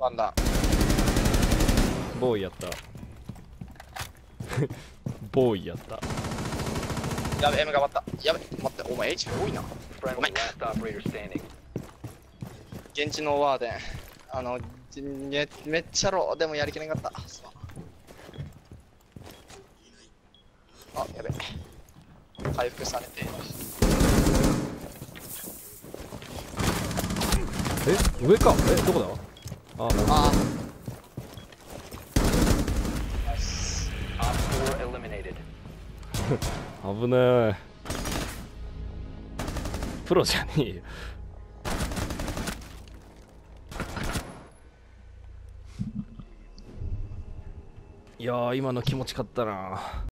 ワンダボーイやったボーイやった。 やべ、M が待った。やべ、待って、お前 HP 多いな。ごめん。現地のワーデン。めっちゃローでもやりきれなかった。あ、やべ。回復されて。 上か。どこだ。あ、なるほど。 あ危ねえ。プロじゃねえよ。いやー、今の気持ちかったな。